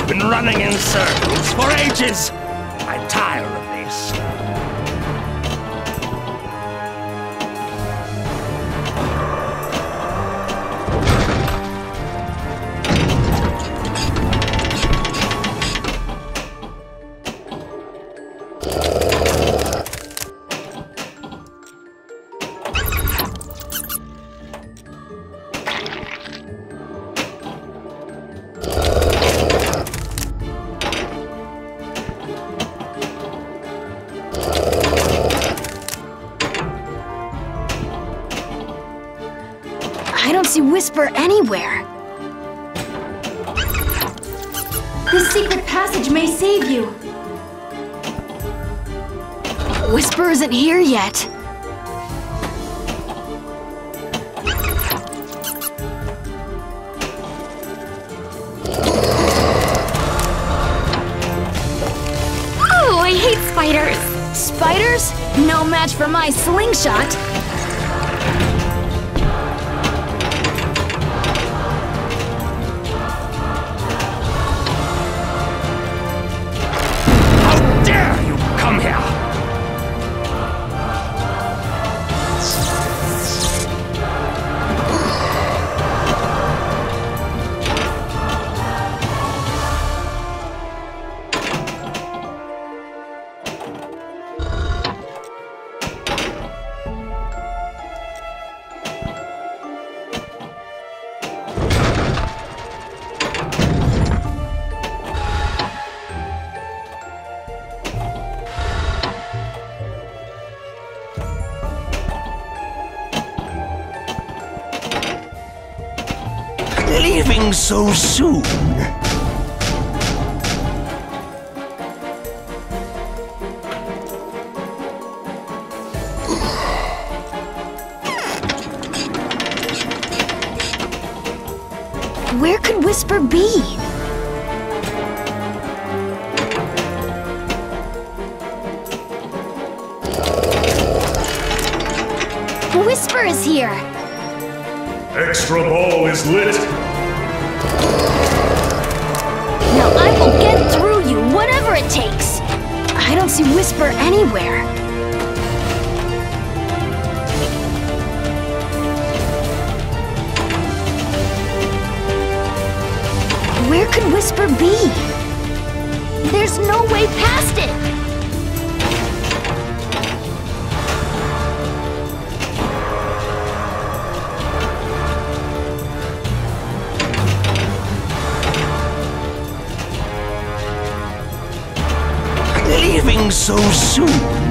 been running in circles for ages. I'm tired of this. I don't see Whisper anywhere. This secret passage may save you. Whisper isn't here yet. Oh, I hate spiders. Spiders? No match for my slingshot. How dare you come here! Leaving so soon? Where could Whisper be? Whisper is here. Extra ball is lit. Now I will get through you, whatever it takes. I don't see Whisper anywhere. Where could Whisper be? There's no way past it! Leaving so soon?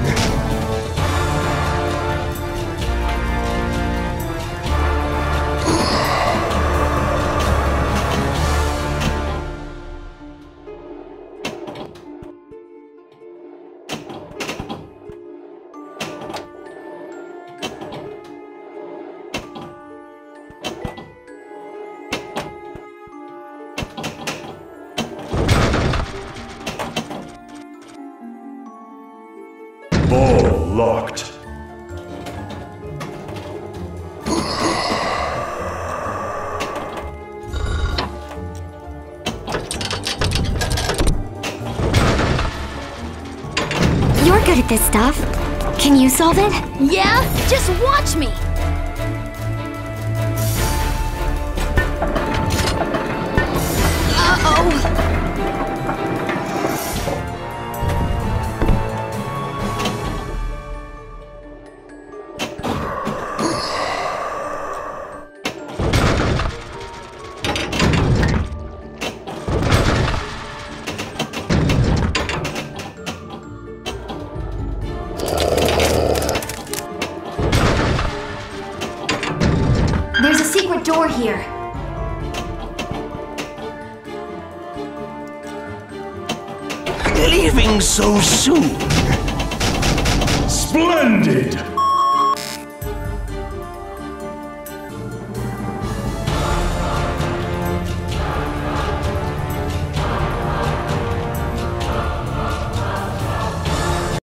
Ball locked. You're good at this stuff. Can you solve it? Yeah? Just watch me! Uh-oh! There's a secret door here. Leaving so soon? Splendid!